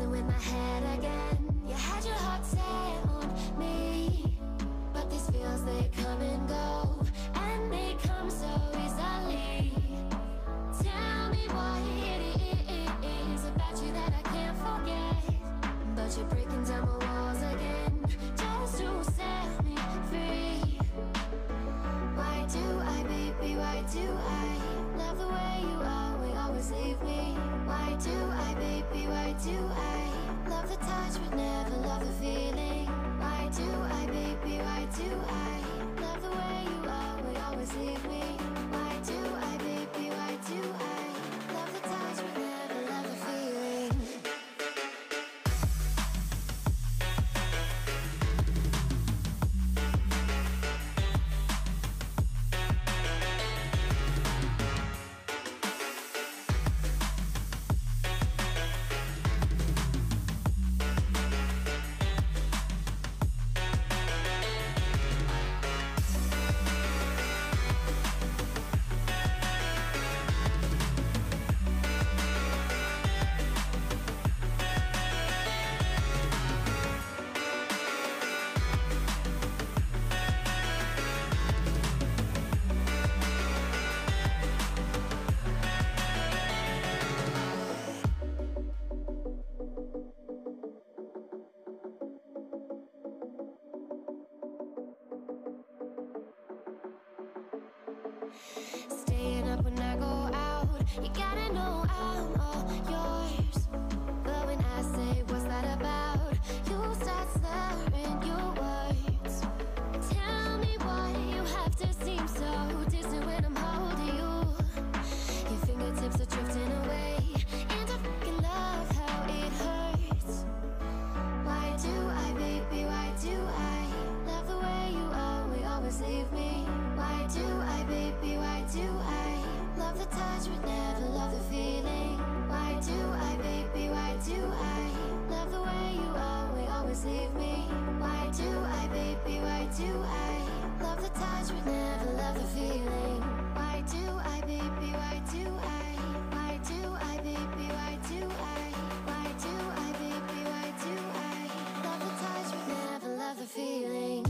Messing with my head again. You had your heart set on me, but these feels, they come and go, and they come so easily. Tell me what it is about you that I can't forget, but you're breaking down my walls again, just to set me free. Why do I, baby, why do I love the way you always leave me? Why do I, baby, why do I love the touch but never love the feeling? Why do I, baby, why do I love the way you always leave me? Why do I, baby, why do I love the touch but never love the feeling? Staying up when I go out, you gotta know I'm all yours. But when I say what's that about, you start slurring your words. Tell me why you have to seem so distant when I'm holding you. Your fingertips are drifting away, and I fucking love how it hurts. Why do I, baby, why do I love the way you always leave me? Why do I, baby, why do I love the touch but never love the feeling? Why do I, baby, why do I love the way you always leave me? Why do I, baby, why do I love the touch but never love the feeling? Why do I, baby, why do I? Why do I, baby, why do I? Why do I, baby, why do I love the touch but never love the feeling?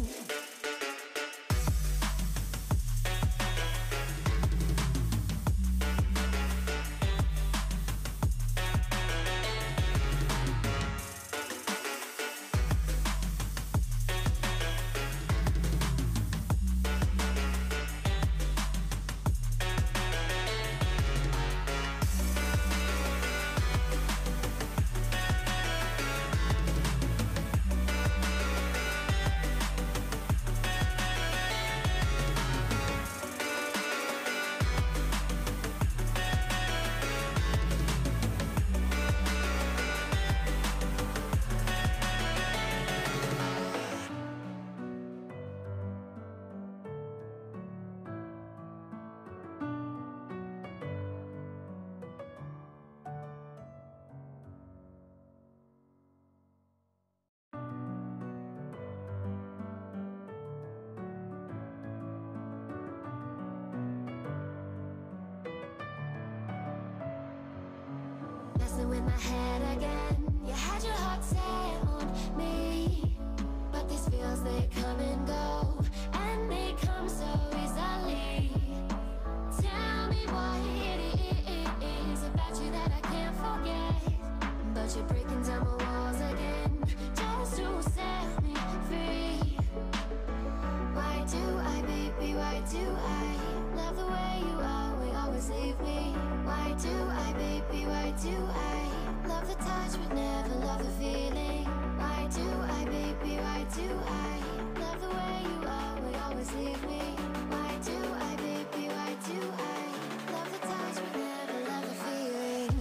Messing with my head again. You had your heart set on me, but these feels, they come and go, and they come so easily. Tell me what it is about you that I can't forget, but you're breaking down my walls again, just to set me free. Why do I, baby, why do I love the way you always leave me? Why do I, baby, why do I love the touch but never love the feeling? Why do I, baby, why do I love the way you always leave me? Why do I, baby, why do I love the touch but never love the feeling?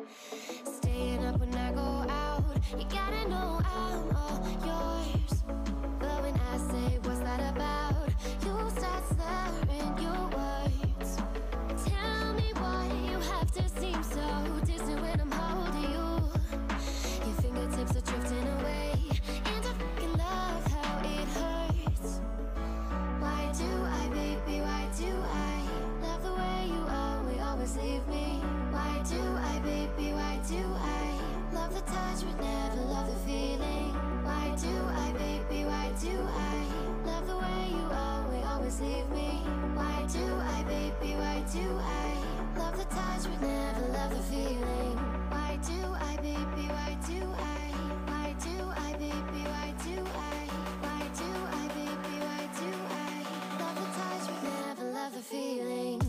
Staying up when I go out, you gotta know I'm all yours. But when I say what's that about, you start slurring your words. Tell me why you have to seem so distant when I'm holding you. Your fingertips are drifting away, and I fucking love how it hurts. Why do I, baby, why do I love the way you always leave me? Why do I, baby, why do I love the touch but never love the feeling? Why do I, baby, why do I love the way you always leave me? Why do I, baby, why do I love the touch but never love the feeling? Why do I, baby, why do I? Why do I, baby, why do I? Why do I, baby, why do I love the touch but never love the feeling?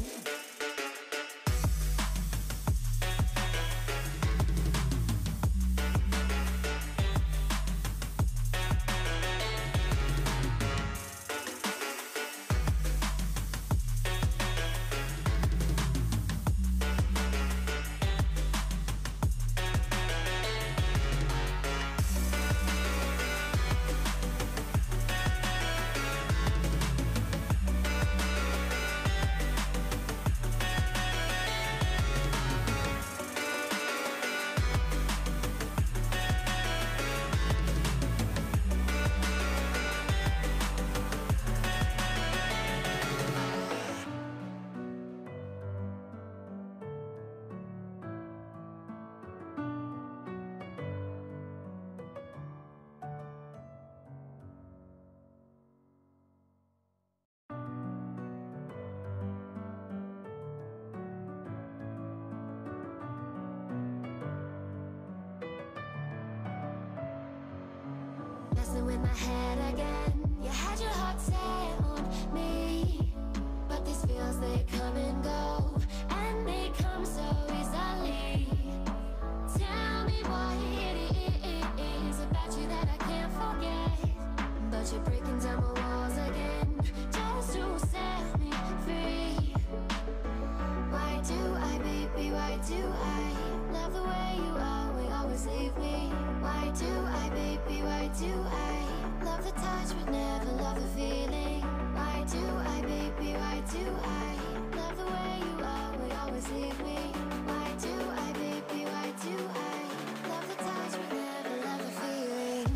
Messing with my head again. You had your heart set on me, but these feels, they come and go, and they come so easily. Tell me why it is about you that I can't forget, but you're breaking down my walls again just to set me free. Why do I, baby, why do I love the way you always leave me? Why do I, baby, why do I love the touch but never love the feeling? Why do I, baby, why do I love the way you always leave me? Why do I, baby, why do I love the touch but never love the feeling?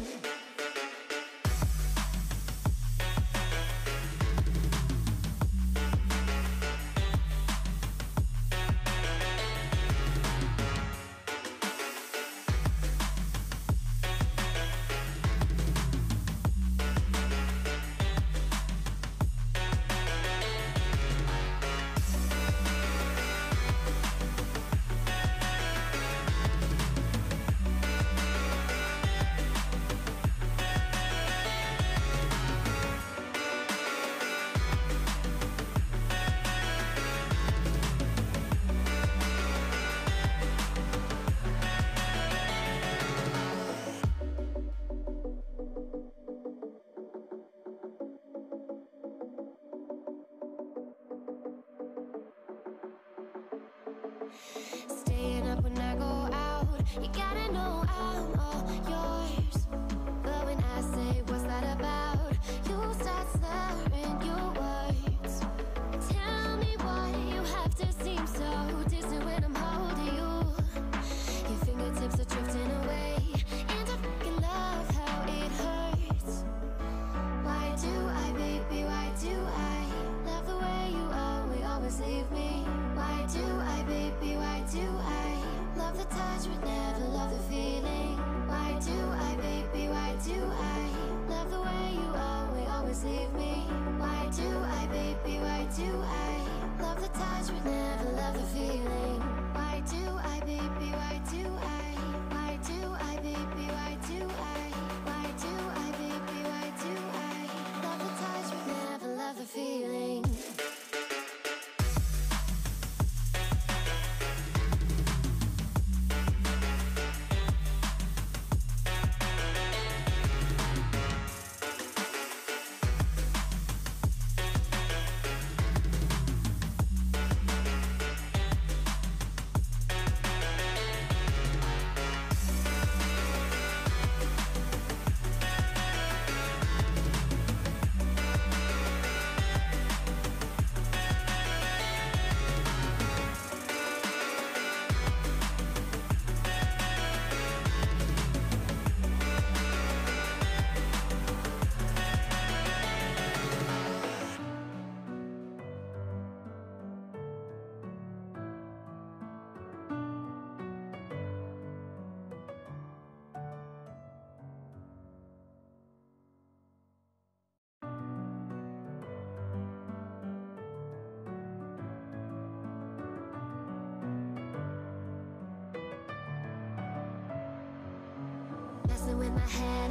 Staying up when I go out, you gotta know I'm all yours. But when I say what's that about, you start slurring your words. Tell me why you have to seem so distant when I'm holding you. Your fingertips are drifting away, and I fucking love how it hurts. Why do I, baby, why do I love the way you always leave me? Why do I, baby, why do I love the touch but never love the feeling? Why do I, baby, why do I love the way you always leave me? Why do I, baby, why do I love the touch but never love the feeling? Why do I, baby, why do I? Why do I, baby, why do I? Why do I, baby, why do I love the touch but never love the feeling? my head